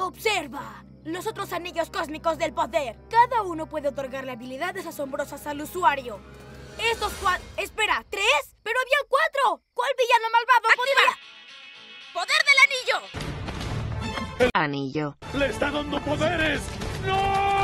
Observa los otros anillos cósmicos del poder. Cada uno puede otorgarle habilidades asombrosas al usuario. Estos cuatro... Espera, ¿3? ¡Pero había 4! ¿Cuál villano malvado podría...? ¡Poder del anillo! Anillo. ¡Le está dando poderes! ¡No!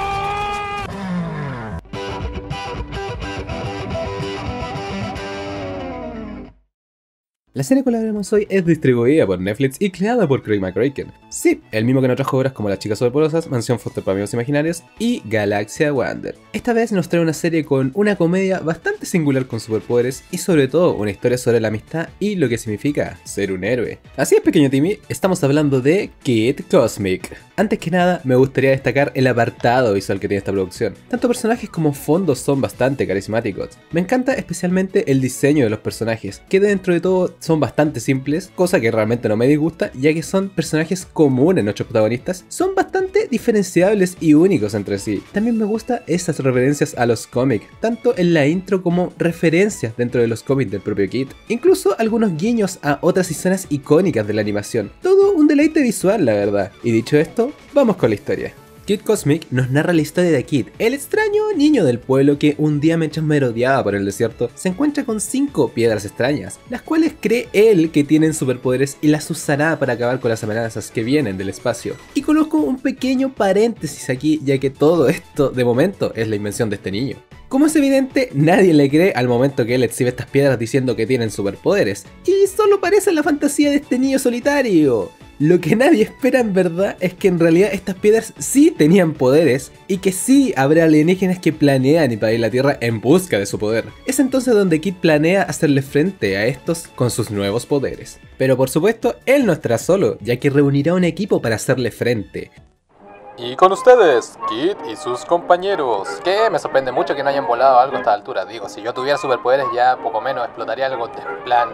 La serie que hablaremos hoy es distribuida por Netflix y creada por Craig McCracken. Sí, el mismo que en otras obras como Las Chicas Superpoderosas, Mansión Foster para Amigos Imaginarios y Galaxia Wander. Esta vez nos trae una serie con una comedia bastante singular con superpoderes y sobre todo una historia sobre la amistad y lo que significa ser un héroe. Así es, pequeño Timmy, estamos hablando de Kid Cosmic. Antes que nada, me gustaría destacar el apartado visual que tiene esta producción. Tanto personajes como fondos son bastante carismáticos. Me encanta especialmente el diseño de los personajes, que dentro de todo son bastante simples, cosa que realmente no me disgusta, ya que son personajes comunes. Nuestros protagonistas son bastante diferenciables y únicos entre sí. También me gustan esas referencias a los cómics, tanto en la intro como referencias dentro de los cómics del propio Kid. Incluso algunos guiños a otras escenas icónicas de la animación. Todo un deleite visual, la verdad. Y dicho esto, vamos con la historia. Kid Cosmic nos narra la historia de Kid, el extraño niño del pueblo que un día mientras merodeaba por el desierto se encuentra con 5 piedras extrañas, las cuales cree él que tienen superpoderes y las usará para acabar con las amenazas que vienen del espacio. Y conozco un pequeño paréntesis aquí, ya que todo esto de momento es la invención de este niño. Como es evidente, nadie le cree al momento que él exhibe estas piedras diciendo que tienen superpoderes, y solo parece la fantasía de este niño solitario. Lo que nadie espera en verdad es que en realidad estas piedras sí tenían poderes y que sí habrá alienígenas que planean invadir la Tierra en busca de su poder. Es entonces donde Kid planea hacerle frente a estos con sus nuevos poderes. Pero por supuesto, él no estará solo, ya que reunirá un equipo para hacerle frente. Y con ustedes, Kid y sus compañeros. Que me sorprende mucho que no hayan volado algo a esta altura. Digo, si yo tuviera superpoderes ya poco menos explotaría algo en plan...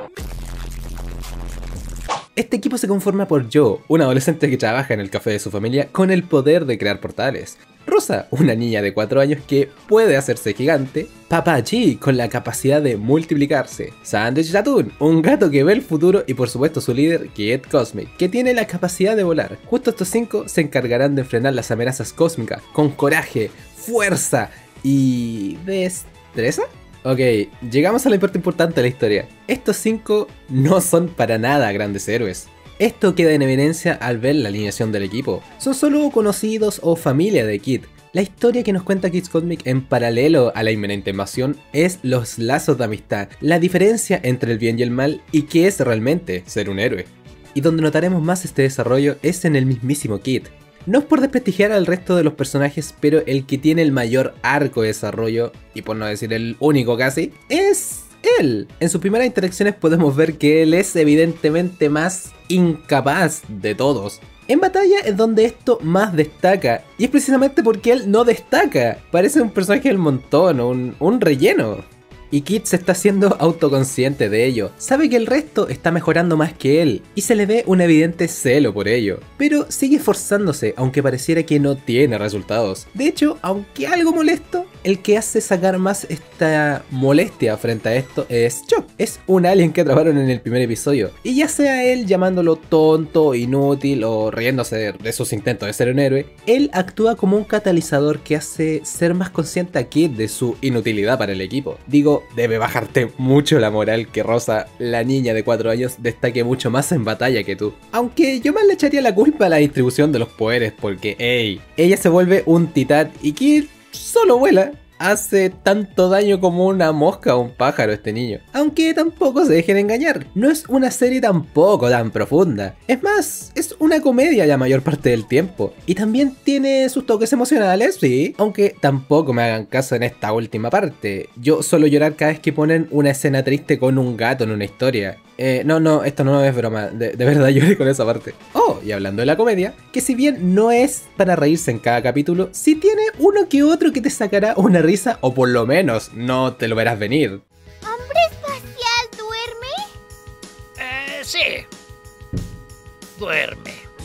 Este equipo se conforma por Joe, un adolescente que trabaja en el café de su familia con el poder de crear portales. Rosa, una niña de 4 años que puede hacerse gigante. Papa G, con la capacidad de multiplicarse. Sandwich Ratoon, un gato que ve el futuro. Y por supuesto su líder, Kid Cosmic, que tiene la capacidad de volar. Justo estos 5 se encargarán de frenar las amenazas cósmicas con coraje, fuerza y... ¿destreza? Ok, llegamos a la parte importante de la historia. Estos 5 no son para nada grandes héroes. Esto queda en evidencia al ver la alineación del equipo. Son solo conocidos o familia de Kid. La historia que nos cuenta Kid Cosmic en paralelo a la inminente invasión es los lazos de amistad, la diferencia entre el bien y el mal y qué es realmente ser un héroe. Y donde notaremos más este desarrollo es en el mismísimo Kid. No es por desprestigiar al resto de los personajes, pero el que tiene el mayor arco de desarrollo, y por no decir el único casi, es él. En sus primeras interacciones podemos ver que él es evidentemente más incapaz de todos. En batalla es donde esto más destaca, y es precisamente porque él no destaca. Parece un personaje del montón, un relleno. Y Kid se está haciendo autoconsciente de ello, sabe que el resto está mejorando más que él, y se le ve un evidente celo por ello, pero sigue esforzándose aunque pareciera que no tiene resultados. De hecho, aunque algo molesto, el que hace sacar más esta molestia frente a esto es Chop. Es un alien que atraparon en el primer episodio, y ya sea él llamándolo tonto, inútil o riéndose de sus intentos de ser un héroe, él actúa como un catalizador que hace ser más consciente a Kid de su inutilidad para el equipo. Digo, debe bajarte mucho la moral que Rosa, la niña de 4 años, destaque mucho más en batalla que tú. Aunque yo más le echaría la culpa a la distribución de los poderes porque, hey, ella se vuelve un titán y Kid solo vuela. Hace tanto daño como una mosca o un pájaro este niño. Aunque tampoco se dejen engañar, no es una serie tampoco tan profunda. Es más, es una comedia la mayor parte del tiempo. Y también tiene sus toques emocionales, sí. Aunque tampoco me hagan caso en esta última parte. Yo suelo llorar cada vez que ponen una escena triste con un gato en una historia. No, esto no es broma, de verdad lloré con esa parte. Oh, y hablando de la comedia, que si bien no es para reírse en cada capítulo, sí tiene uno que otro que te sacará una risa o por lo menos no te lo verás venir. ¿Hombre espacial duerme? Sí. Duerme.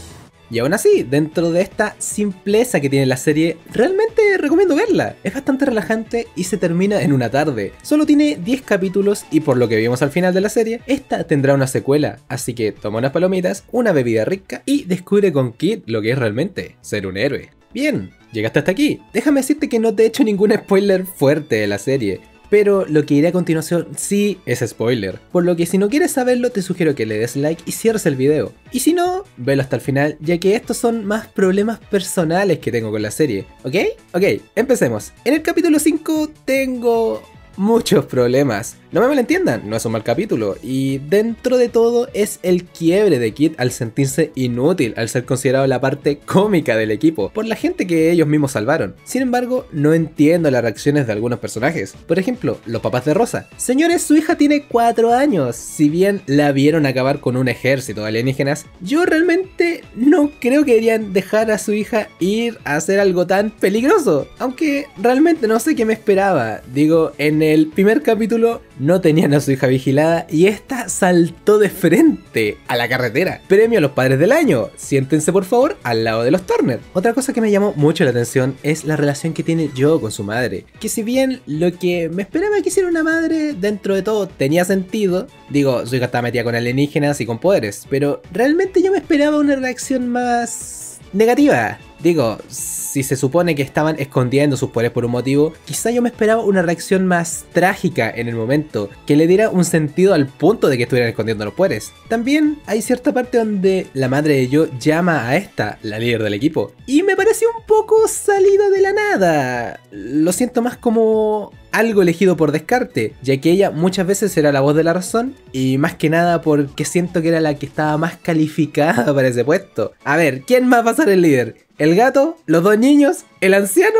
Y aún así, dentro de esta simpleza que tiene la serie, realmente recomiendo verla. Es bastante relajante y se termina en una tarde. Solo tiene 10 capítulos y por lo que vimos al final de la serie, esta tendrá una secuela. Así que toma unas palomitas, una bebida rica y descubre con Kid lo que es realmente ser un héroe. Bien, llegaste hasta aquí. Déjame decirte que no te he hecho ningún spoiler fuerte de la serie, pero lo que iré a continuación sí es spoiler, por lo que si no quieres saberlo te sugiero que le des like y cierres el video. Y si no, velo hasta el final, ya que estos son más problemas personales que tengo con la serie, ¿ok? Ok, empecemos. En el capítulo 5 tengo muchos problemas. No me malentiendan, no es un mal capítulo, y dentro de todo es el quiebre de Kid al sentirse inútil, al ser considerado la parte cómica del equipo, por la gente que ellos mismos salvaron. Sin embargo, no entiendo las reacciones de algunos personajes. Por ejemplo, los papás de Rosa. Señores, su hija tiene 4 años. Si bien la vieron acabar con un ejército de alienígenas, yo realmente no creo que deberían dejar a su hija ir a hacer algo tan peligroso. Aunque realmente no sé qué me esperaba. Digo, en el primer capítulo no tenían a su hija vigilada y esta saltó de frente a la carretera. Premio a los padres del año. Siéntense por favor al lado de los Turner. Otra cosa que me llamó mucho la atención es la relación que tiene Joe con su madre. Que si bien lo que me esperaba que hiciera una madre dentro de todo tenía sentido. Digo, su hija estaba metida con alienígenas y con poderes. Pero realmente yo me esperaba una reacción más negativa. Digo, si se supone que estaban escondiendo sus poderes por un motivo, quizá yo me esperaba una reacción más trágica en el momento, que le diera un sentido al punto de que estuvieran escondiendo los poderes. También hay cierta parte donde la madre de Joe llama a esta, la líder del equipo, y me pareció un poco salido de la nada. Lo siento más como algo elegido por descarte, ya que ella muchas veces era la voz de la razón y más que nada porque siento que era la que estaba más calificada para ese puesto. A ver, ¿quién más va a ser el líder? ¿El gato? ¿Los 2 niños? ¿El anciano?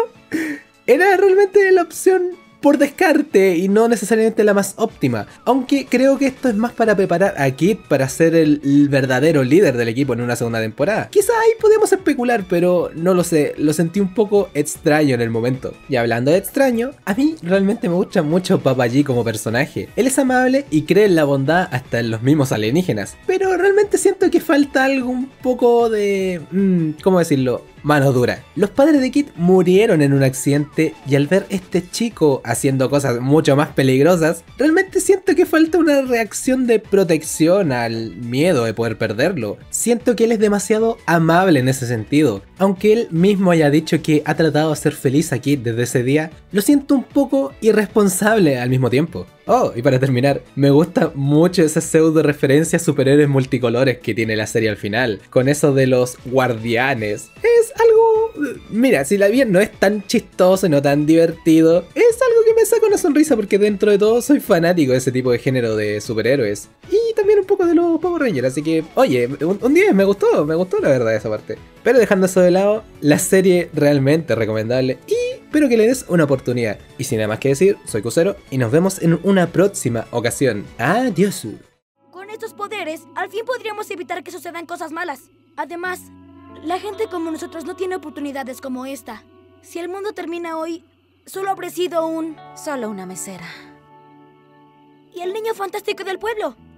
Era realmente la opción por descarte y no necesariamente la más óptima, aunque creo que esto es más para preparar a Kid para ser el verdadero líder del equipo en una segunda temporada. Quizá ahí podemos especular, pero no lo sé, lo sentí un poco extraño en el momento. Y hablando de extraño, a mí realmente me gusta mucho Papa G como personaje. Él es amable y cree en la bondad hasta en los mismos alienígenas, pero realmente siento que falta algo un poco de... ¿cómo decirlo? Mano dura. Los padres de Kid murieron en un accidente y al ver este chico haciendo cosas mucho más peligrosas, realmente siento que falta una reacción de protección al miedo de poder perderlo. Siento que él es demasiado amable en ese sentido. Aunque él mismo haya dicho que ha tratado de hacer feliz a Kid desde ese día, lo siento un poco irresponsable al mismo tiempo. Oh, y para terminar, me gusta mucho esa pseudo referencia a superhéroes multicolores que tiene la serie al final, con eso de los guardianes. Es algo... Mira, si la bien no es tan chistoso y no tan divertido, es algo que me saca una sonrisa porque dentro de todo soy fanático de ese tipo de género de superhéroes. Y también un poco de los Power Rangers, así que, oye, un 10, me gustó la verdad esa parte. Pero dejando eso de lado, la serie realmente recomendable y espero que le des una oportunidad. Y sin nada más que decir, soy Cusero y nos vemos en una próxima ocasión. Adiós. Con estos poderes, al fin podríamos evitar que sucedan cosas malas. Además, la gente como nosotros no tiene oportunidades como esta. Si el mundo termina hoy, solo habré sido solo una mesera. ¿Y el niño fantástico del pueblo?